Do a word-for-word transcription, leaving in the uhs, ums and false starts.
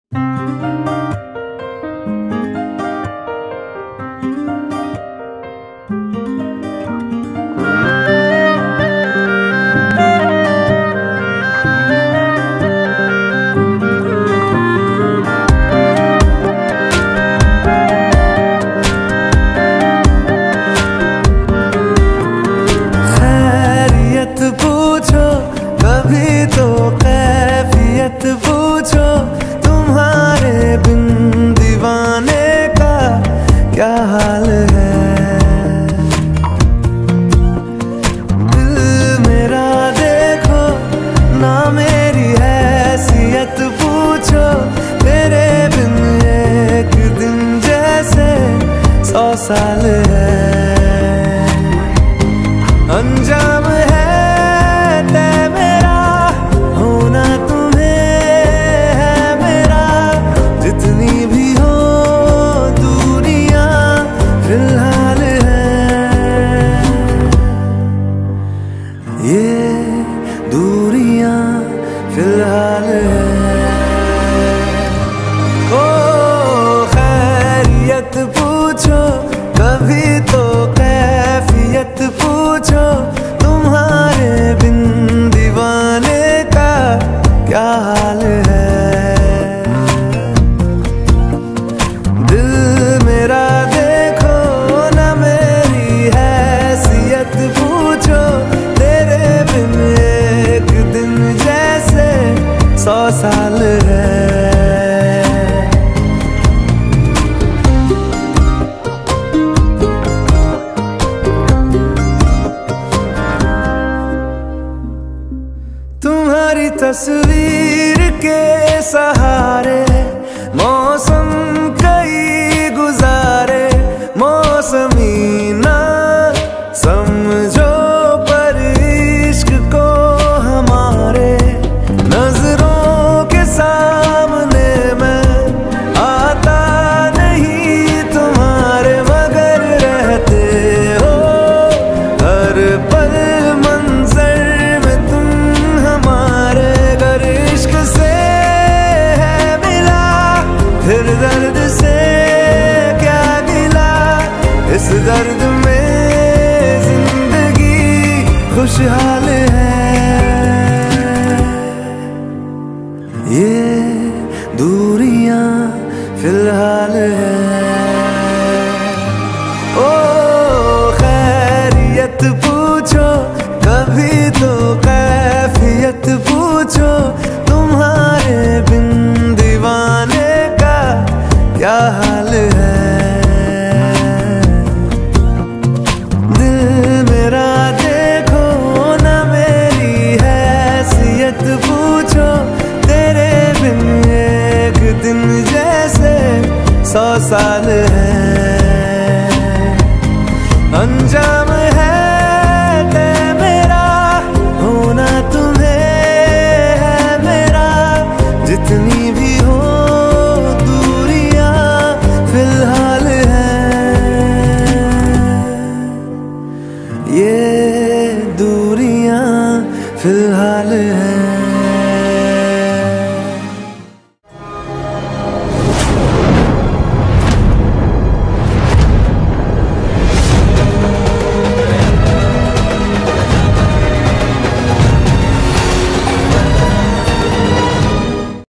पूछो कभी तो कैफियत पूछो, तुम्हारे बिन दीवाने का क्या हाल है। दिल मेरा देखो ना मेरी हैसियत पूछो, तेरे बिन एक दिन जैसे सौ साल है। अंजाम है तय मेरा, होना तुम्हें है मेरा, जितनी भी हो दूरियां फिलहाल है। ये दूरियां फिलहाल है। ओ खैरियत पूछो कभी तो कैफियत पूछो, तुम्हारे बिन दीवाने का क्या हाल है। दिल मेरा देखो ना मेरी हैसियत पूछो, तेरे बिन एक दिन जैसे सौ साल है। तुम्हारी तस्वीर के सहारे मौसम कई गुजारे, मौसमी ना समझो पर इश्क को हमारे, नजरों के सामने मैं आता नहीं तुम्हारे, मगर रहते हो हर पल मंजर में तुम हमारे। गर इश्क से है मिला फिर दर्द से क्या गिला, इस दर्द में जिंदगी खुशहाल है। ये दूरियां फिलहाल है। ओ खैरियत पूछो कभी तो कैफियत पूछो, तुम्हारे बिन दीवाने का क्या हाल है। दिल मेरा देखो ना मेरी हैसियत पूछो, तेरे बिन एक दिन जैसे सौ साल है। अंजाम है तय मेरा, होना तुम्हें है मेरा, जितनी भी हो